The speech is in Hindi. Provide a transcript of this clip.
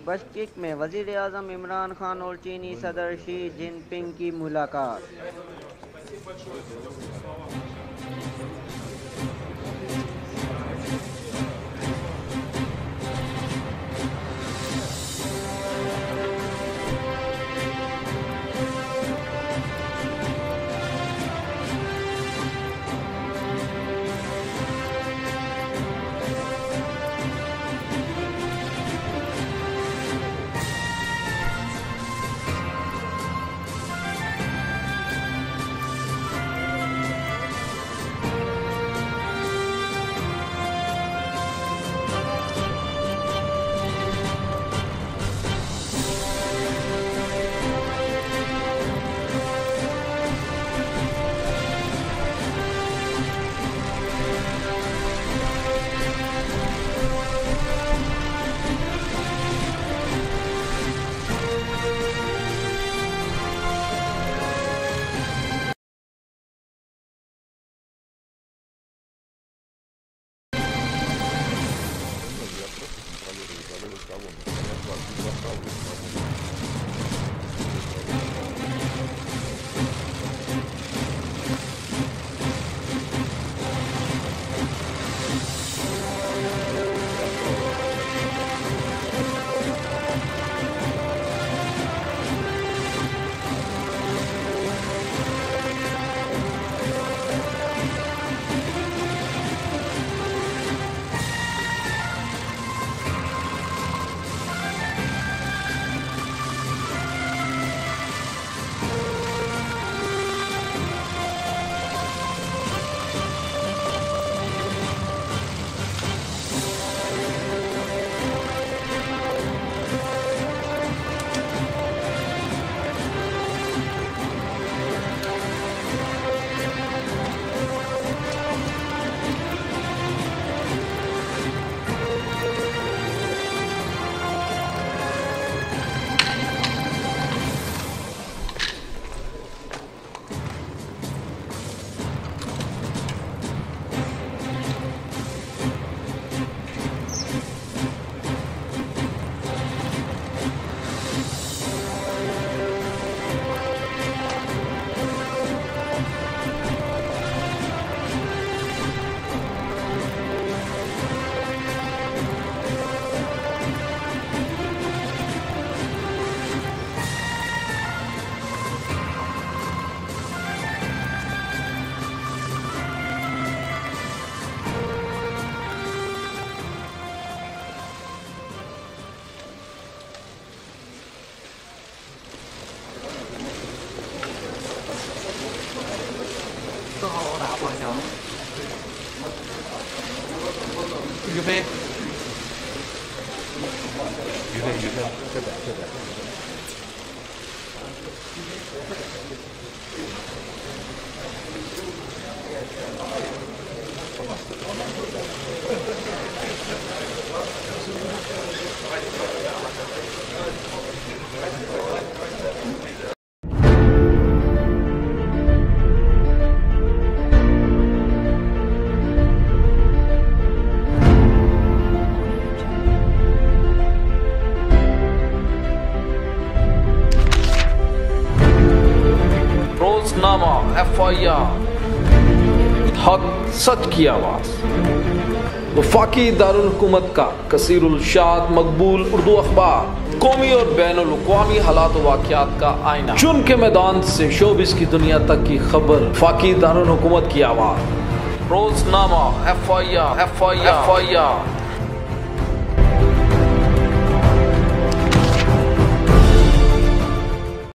बशकिक में वज़ीर आज़म इमरान खान और चीनी सदर शी जिनपिंग की मुलाकात। रोजनामा F.I.R हक सच की आवाज। वफाकी दारुल हुकूमत का कसीरुल शाद मकबूल उर्दू अखबार, कौमी और बैनुल अक़वामी हालात व वाक़ियात का आईना। चुन के मैदान से शोबिस की दुनिया तक की खबर, वफाकी दारुल हुकूमत की आवाज। रोजनामा F.I.R